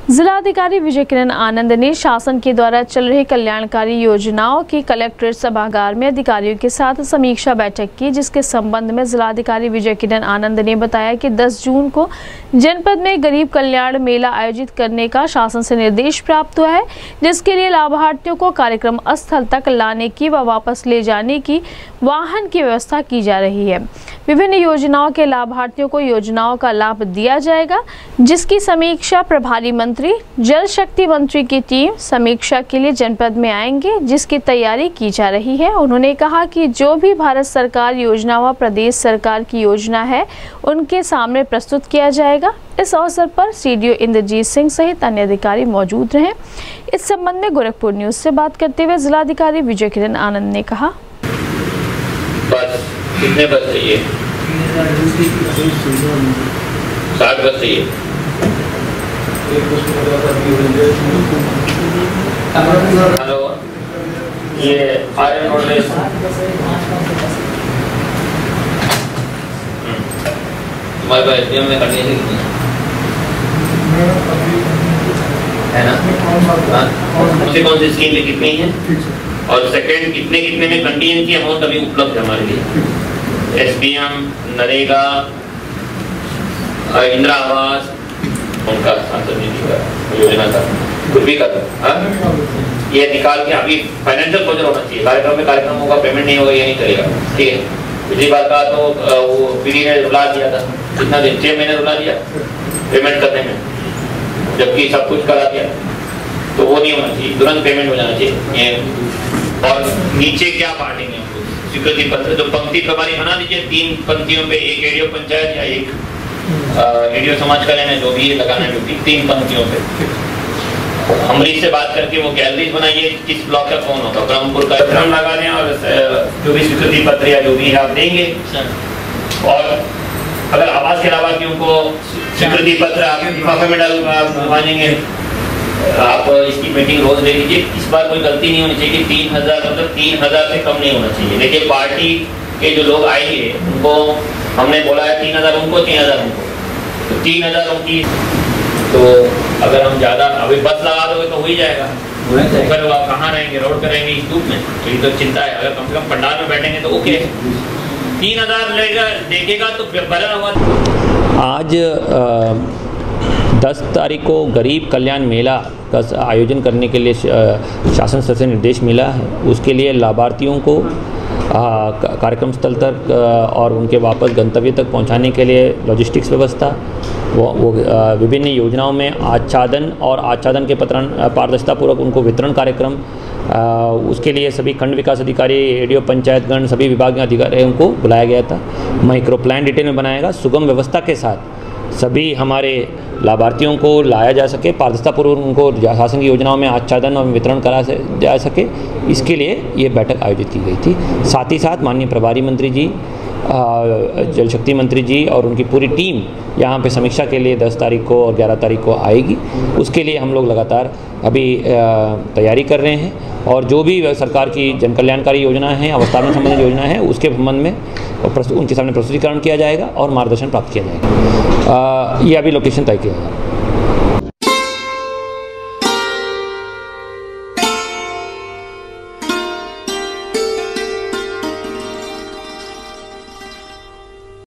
जिलाधिकारी विजय किरण आनंद ने शासन के द्वारा चल रही कल्याणकारी योजनाओं की कलेक्ट्रेट सभागार में अधिकारियों के साथ समीक्षा बैठक की, जिसके संबंध में जिलाधिकारी विजय किरण आनंद ने बताया कि 10 जून को जनपद में गरीब कल्याण मेला आयोजित करने का शासन से निर्देश प्राप्त हुआ है, जिसके लिए लाभार्थियों को कार्यक्रम स्थल तक लाने की व वापस ले जाने की वाहन की व्यवस्था की जा रही है। विभिन्न योजनाओं के लाभार्थियों को योजनाओं का लाभ दिया जाएगा, जिसकी समीक्षा प्रभारी मंत्री जल शक्ति मंत्री की टीम समीक्षा के लिए जनपद में आएंगे, जिसकी तैयारी की जा रही है। उन्होंने कहा कि जो भी भारत सरकार योजना व प्रदेश सरकार की योजना है उनके सामने प्रस्तुत किया जाएगा। इस अवसर पर सीडीओ इंद्रजीत सिंह सहित अन्य अधिकारी मौजूद रहे। इस संबंध में गोरखपुर न्यूज से बात करते हुए जिलाधिकारी विजय किरण आनंद ने कहा, कितने बस चाहिए? 60 बस चाहिए। हेलो, ये आयरन रोडलेस तुम्हारे पास एसडीएम में करनी है ना? कौन सी स्कीम में कितनी है और सेकंड कितने में कंटीजेंसी अमाउंट अभी उपलब्ध है हमारे लिए? एसडीएम, नरेगा, इंदिरा आवास, उनका सांसद निधि का योजना का कुछ भी कर ये निकाल के अभी फाइनेंशियल क्लोजर होना चाहिए। कार्यक्रम में कार्यक्रम होगा, पेमेंट नहीं होगा, ये नहीं चलेगा। ठीक है, पिछली बार का तो वो पीडी ने रुला दिया था, कितना दिन 6 महीने रुला दिया पेमेंट करने में, जबकि सब कुछ करा दिया। तो वो नहीं होना चाहिए, तुरंत पेमेंट हो जाना चाहिए। और नीचे क्या बांटेंगे स्वीकृति पत्र, जो पंक्ति प्रभारी बना दीजिए, 3 पंक्तियों पे एक एडीओ पंचायत या एक एडीओ समाज कल्याण है, जो भी लगाना है 3 पंक्तियों पे। अमरीश से बात करके वो गैलरीज बनाइए, किस ब्लॉक का कौन होगा, ब्रह्मपुर का ड्रम लगा दें और जो भी स्वीकृति पत्र या जो भी है आप देंगे। और अगर आवास के अलावा की उनको स्वीकृति पत्र आप लिफाफे में डालेंगे, आप इसकी मीटिंग रोज ले लीजिए। इस बार कोई गलती नहीं होनी चाहिए। 3000 मतलब 3000 से कम नहीं होना चाहिए। देखिए, पार्टी के जो लोग आएंगे उनको हमने बोला है 3000 उनको, 3000 उनको, तो 3000 उनकी। तो अगर हम ज्यादा अभी बस लगा दोगे तो हो ही जाएगा, तो फिर आप कहाँ रहेंगे, रोड पर रहेंगे इस धूप में, तो ये तो चिंता है। अगर कम से कम पंडाल में बैठेंगे तो ओके, 3000 लेगा देखेगा तो बड़ा हुआ। आज 10 तारीख को गरीब कल्याण मेला का आयोजन करने के लिए शासन स्तर से निर्देश मिला है। उसके लिए लाभार्थियों को कार्यक्रम स्थल तक और उनके वापस गंतव्य तक पहुंचाने के लिए लॉजिस्टिक्स व्यवस्था, वो विभिन्न योजनाओं में आच्छादन और आच्छादन के पारदर्शितापूर्वक उनको वितरण कार्यक्रम, उसके लिए सभी खंड विकास अधिकारी, एडीओ पंचायतगण, सभी विभागीय अधिकारियों को बुलाया गया था। माइक्रो प्लान डिटेल में बनाएगा, सुगम व्यवस्था के साथ सभी हमारे लाभार्थियों को लाया जा सके, पारदर्शितापूर्वक उनको शासन की योजनाओं में आच्छादन और वितरण करा जा सके, इसके लिए ये बैठक आयोजित की गई थी। साथ ही साथ माननीय प्रभारी मंत्री जी, जल शक्ति मंत्री जी और उनकी पूरी टीम यहाँ पे समीक्षा के लिए 10 तारीख को और 11 तारीख को आएगी। उसके लिए हम लोग लगातार अभी तैयारी कर रहे हैं और जो भी सरकार की जन कल्याणकारी योजना है, अवस्थापना संबंधित योजना है, उसके संबंध में उनके सामने प्रस्तुतिकरण किया जाएगा और मार्गदर्शन प्राप्त किया जाएगा। ये अभी लोकेशन तय किया जाएगा।